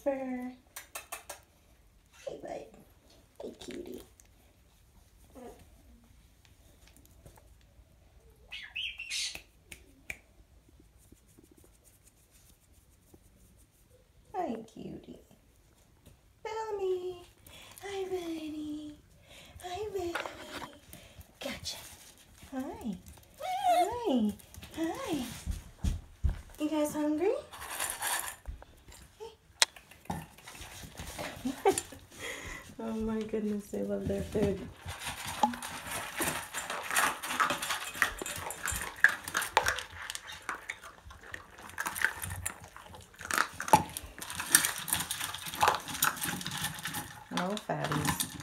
Jasper. Hey, bud. Hey, cutie. Hi, cutie. Bellamy. Hi, buddy. Hi, buddy. Gotcha. Hi. Hi. Hi. You guys hungry? Hey. Oh my goodness, they love their food. No fatties.